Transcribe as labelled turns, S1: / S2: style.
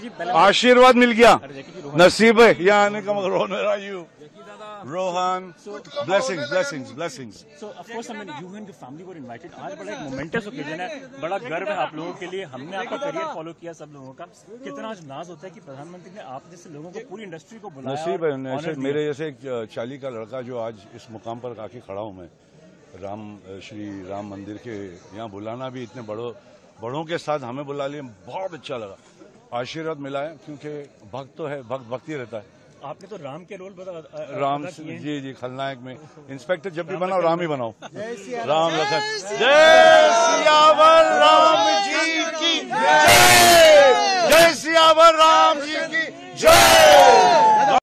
S1: आशीर्वाद मिल गया, नसीब है यहाँ आने का। मगर Rohan, blessings, blessings, blessings.
S2: So of course, I mean, you and your family were invited. आज बड़ा एक momentous occasion है, बड़ा गर्व है आप लोगों के लिए। हमने आपका करियर फॉलो किया सब लोगों का। कितना आज नाज होता है कि प्रधानमंत्री ने आप जैसे लोगों को पूरी इंडस्ट्री को बुलाया।
S1: नसीब है, ऐसे मेरे जैसे एक 40 का लड़का जो आज इस मुकाम पर आके खड़ा हूँ मैं, श्री राम मंदिर के यहाँ बुलाना भी इतने बड़ों के साथ हमें बुला लिया, बहुत अच्छा लगा। आशीर्वाद मिला है क्योंकि भक्त तो है, भक्ति रहता है।
S2: आपने तो राम के रोल
S1: राम जी खलनायक में। इंस्पेक्टर जब भी बनाओ राम ही बनाओ। राम लखन, जय सियावर राम जी की जय, जय सियावर राम जी की जय।